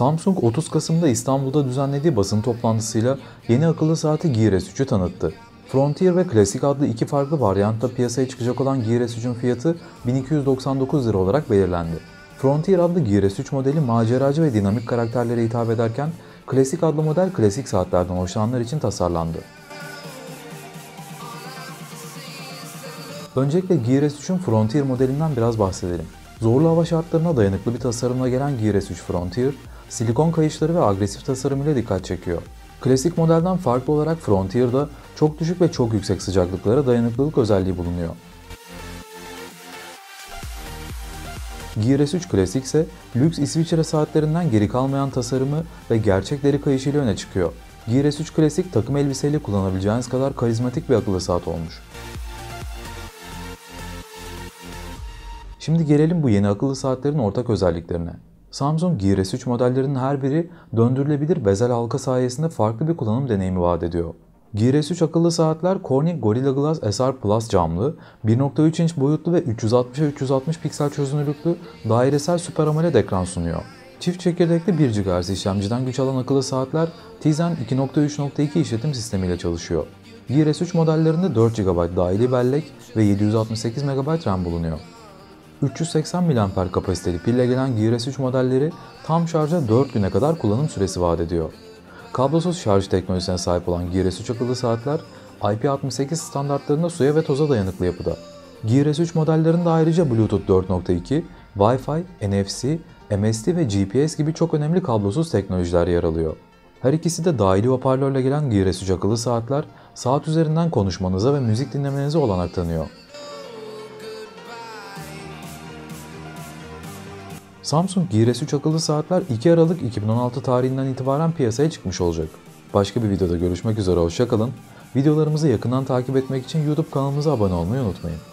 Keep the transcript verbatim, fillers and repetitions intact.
Samsung otuz Kasım'da İstanbul'da düzenlediği basın toplantısıyla yeni akıllı saati Gear S üç'ü tanıttı. Frontier ve Classic adlı iki farklı varyantta piyasaya çıkacak olan Gear S üçün fiyatı bin iki yüz doksan dokuz lira olarak belirlendi. Frontier adlı Gear S üç modeli maceracı ve dinamik karakterlere hitap ederken Classic adlı model klasik saatlerden hoşlananlar için tasarlandı. Öncelikle Gear S üçün Frontier modelinden biraz bahsedelim. Zorlu hava şartlarına dayanıklı bir tasarımla gelen Gear S üç Frontier, silikon kayışları ve agresif tasarımıyla dikkat çekiyor. Klasik modelden farklı olarak Frontier'da çok düşük ve çok yüksek sıcaklıklara dayanıklılık özelliği bulunuyor. Gear S üç Classic ise lüks İsviçre saatlerinden geri kalmayan tasarımı ve gerçek deri kayışıyla öne çıkıyor. Gear S üç Classic takım elbiseyle kullanabileceğiniz kadar karizmatik bir akıllı saat olmuş. Şimdi gelelim bu yeni akıllı saatlerin ortak özelliklerine. Samsung Gear S üç modellerinin her biri döndürülebilir bezel halka sayesinde farklı bir kullanım deneyimi vaat ediyor. Gear S üç akıllı saatler Corning Gorilla Glass S R Plus camlı, bir nokta üç inç boyutlu ve üç yüz altmışa üç yüz altmış piksel çözünürlüklü dairesel Super AMOLED ekran sunuyor. Çift çekirdekli bir gigahertz işlemciden güç alan akıllı saatler Tizen iki nokta üç nokta iki işletim sistemiyle çalışıyor. Gear S üç modellerinde dört gigabayt dahili bellek ve yedi yüz altmış sekiz megabayt RAM bulunuyor. üç yüz seksen miliamper kapasiteli pille gelen Gear S üç modelleri tam şarja dört güne kadar kullanım süresi vaat ediyor. Kablosuz şarj teknolojisine sahip olan Gear S üç akıllı saatler I P altmış sekiz standartlarında suya ve toza dayanıklı yapıda. Gear S üç modellerinde ayrıca Bluetooth dört nokta iki, Wi-Fi, N F C, M S T ve G P S gibi çok önemli kablosuz teknolojiler yer alıyor. Her ikisi de dahili hoparlörle gelen Gear S üç akıllı saatler saat üzerinden konuşmanıza ve müzik dinlemenize olanak tanıyor. Samsung Gear S üç akıllı saatler iki Aralık iki bin on altı tarihinden itibaren piyasaya çıkmış olacak. Başka bir videoda görüşmek üzere, hoşça kalın. Videolarımızı yakından takip etmek için YouTube kanalımıza abone olmayı unutmayın.